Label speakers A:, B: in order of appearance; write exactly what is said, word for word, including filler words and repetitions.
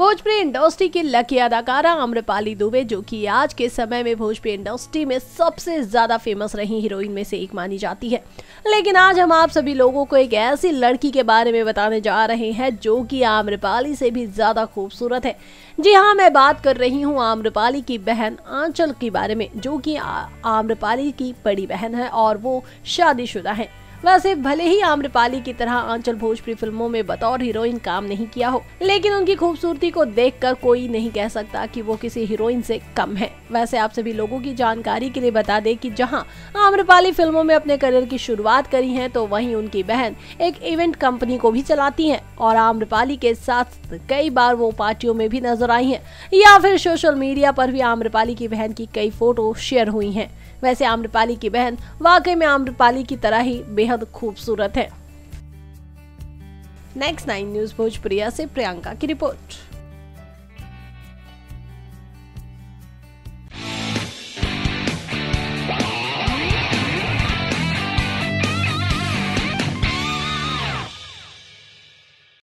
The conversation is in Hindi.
A: भोजपुरी इंडस्ट्री की लकी अदाकारा आम्रपाली दुबे, जो कि आज के समय में भोजपुरी इंडस्ट्री में सबसे ज्यादा फेमस रही हीरोइन में से एक मानी जाती है। लेकिन आज हम आप सभी लोगों को एक ऐसी लड़की के बारे में बताने जा रहे हैं जो कि आम्रपाली से भी ज्यादा खूबसूरत है। जी हाँ, मैं बात कर रही हूँ आम्रपाली की बहन आंचल के बारे में, जो कि आम्रपाली की बड़ी बहन है और वो शादीशुदा है। वैसे भले ही आम्रपाली की तरह आंचल भोजपुरी फिल्मों में बतौर हीरोइन काम नहीं किया हो, लेकिन उनकी खूबसूरती को देखकर कोई नहीं कह सकता कि वो किसी हीरोइन से कम है। वैसे आप सभी लोगों की जानकारी के लिए बता दें कि जहां आम्रपाली फिल्मों में अपने करियर की शुरुआत करी है, तो वहीं उनकी बहन एक इवेंट कंपनी को भी चलाती है और आम्रपाली के साथ कई बार वो पार्टियों में भी नजर आई है या फिर सोशल मीडिया पर भी आम्रपाली की बहन की कई फोटो शेयर हुई हैं। वैसे आम्रपाली की बहन वाकई में आम्रपाली की तरह ही बेहद खूबसूरत है। नेक्स्ट नाइन न्यूज भोजपुरिया से प्रियंका की रिपोर्ट।